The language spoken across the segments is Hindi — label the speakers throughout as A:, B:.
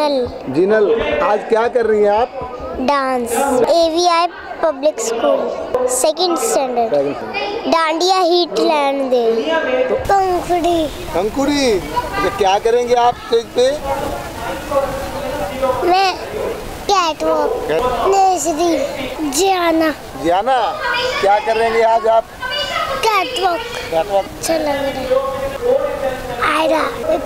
A: जिनल।
B: जिनल, आज क्या कर रही हैं आप?
A: Dance. AVI public school, second standard. Dandiya हिट लैंड दे। कंकुड़ी।
B: कंकुड़ी, तो क्या करेंगे आप स्टेज पे?
A: मैं कैटवॉक। नेसरी। जियाना।
B: जियाना, क्या करेंगे आज आप?
A: कैटवॉक।
B: कैटवॉक।
A: अच्छा लग रहा है। आयरा,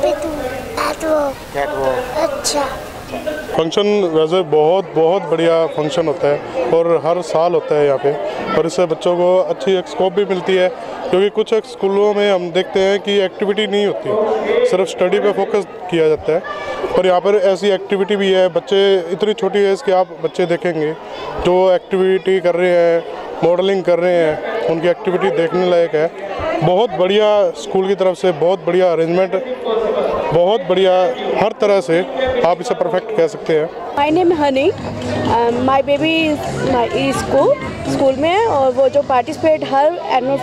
A: कैटवॉक। अच्छा।
C: फंक्शन वैसे बहुत बढ़िया फंक्शन होता है और हर साल होता है यहाँ पे, और इससे बच्चों को अच्छी एक स्कोप भी मिलती है, क्योंकि कुछ स्कूलों में हम देखते हैं कि एक्टिविटी नहीं होती, सिर्फ स्टडी पे फोकस किया जाता है। पर यहाँ पर ऐसी एक्टिविटी भी है। बच्चे इतनी छोटी एज के आप बच्चे देखेंगे जो एक्टिविटी कर रहे हैं, मॉडलिंग कर रहे हैं, उनकी एक्टिविटी देखने लायक है। बहुत बढ़िया स्कूल की तरफ से, बहुत बढ़िया अरेंजमेंट, बहुत बढ़िया हर तरह से आप इसे परफेक्ट कह सकते हैं।
D: My name Honey, my baby is school में है, और वो जो पार्टिसिपेट हर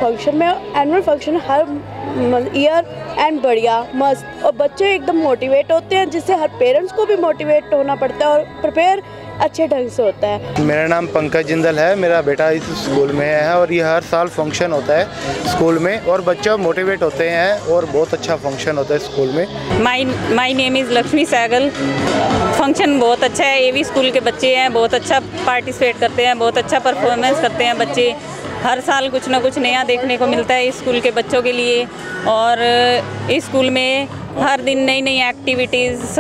D: एनुअल फंक्शन हर ईयर एंड बढ़िया मस्त, और बच्चे एकदम मोटिवेट होते हैं, जिससे हर पेरेंट्स को भी मोटिवेट होना पड़ता है और प्रिपेयर अच्छे ढंग से होता है।
E: मेरा नाम पंकज जिंदल है, मेरा बेटा इस स्कूल में है और ये हर साल फंक्शन होता है स्कूल में, और बच्चे मोटिवेट होते हैं और बहुत अच्छा फंक्शन होता है स्कूल में।
F: My name is Lakshmi Sehgal. Function बहुत अच्छा है, AV स्कूल के बच्चे हैं, बहुत अच्छा पार्टिसिपेट करते हैं, बहुत अच्छा परफॉर्मेंस करते हैं बच्चे। हर साल कुछ ना कुछ नया देखने को मिलता है इस स्कूल के बच्चों के लिए, और इस स्कूल में हर दिन नई नई एक्टिविटीज़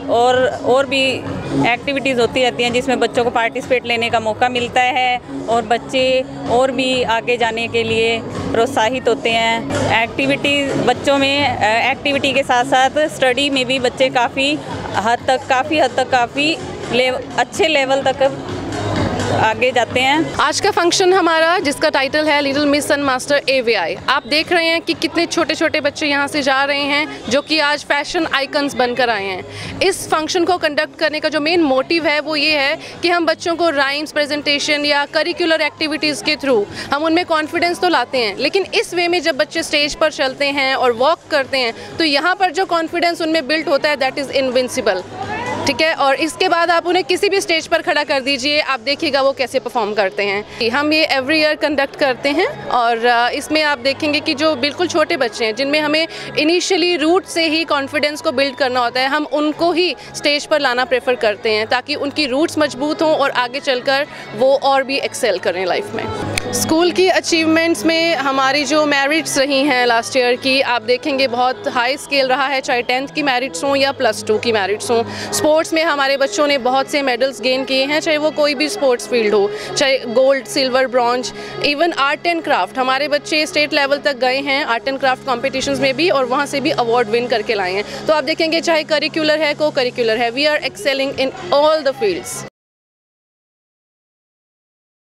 F: और भी एक्टिविटीज़ होती रहती हैं, जिसमें बच्चों को पार्टिसिपेट लेने का मौका मिलता है और बच्चे और भी आगे जाने के लिए प्रोत्साहित होते हैं। बच्चों में एक्टिविटी के साथ साथ स्टडी में भी बच्चे काफ़ी हद तक अच्छे लेवल तक आगे जाते हैं।
G: आज का फंक्शन हमारा, जिसका टाइटल है लिटिल मिस सन मास्टर AVI, आप देख रहे हैं कि कितने छोटे छोटे बच्चे यहाँ से जा रहे हैं, जो कि आज फैशन आइकन्स बनकर आए हैं। इस फंक्शन को कंडक्ट करने का जो मेन मोटिव है वो ये है कि हम बच्चों को राइम्स, प्रेजेंटेशन या करिकुलर एक्टिविटीज़ के थ्रू हम उनमें कॉन्फिडेंस तो लाते हैं, लेकिन इस वे में जब बच्चे स्टेज पर चलते हैं और वॉक करते हैं तो यहाँ पर जो कॉन्फिडेंस उनमें बिल्ड होता है, दैट इज़ इनविंसिबल। ठीक है, और इसके बाद आप उन्हें किसी भी स्टेज पर खड़ा कर दीजिए, आप देखिएगा वो कैसे परफॉर्म करते हैं। हम ये एवरी ईयर कंडक्ट करते हैं, और इसमें आप देखेंगे कि जो बिल्कुल छोटे बच्चे हैं, जिनमें हमें इनिशियली रूट से ही कॉन्फिडेंस को बिल्ड करना होता है, हम उनको ही स्टेज पर लाना प्रेफर करते हैं, ताकि उनकी रूट्स मजबूत हों और आगे चलकर वो और भी एक्सेल करें लाइफ में। स्कूल की अचीवमेंट्स में हमारी जो मेरिट्स रही हैं लास्ट ईयर की, आप देखेंगे बहुत हाई स्केल रहा है, चाहे 10th की मेरिट्स हों या +2 की मेरिट्स हों। स्पोर्ट्स में हमारे बच्चों ने बहुत से मेडल्स गेन किए हैं, चाहे वो कोई भी स्पोर्ट्स फील्ड हो, चाहे gold, silver, bronze. Even art and craft, हमारे बच्चे स्टेट लेवल तक गए हैं आर्ट एंड क्राफ्ट कॉम्पिटिशन्स में भी, और वहाँ से भी अवार्ड विन करके लाए हैं। तो आप देखेंगे चाहे करिकुलर है, को करिकुलर है, we are excelling in all the fields.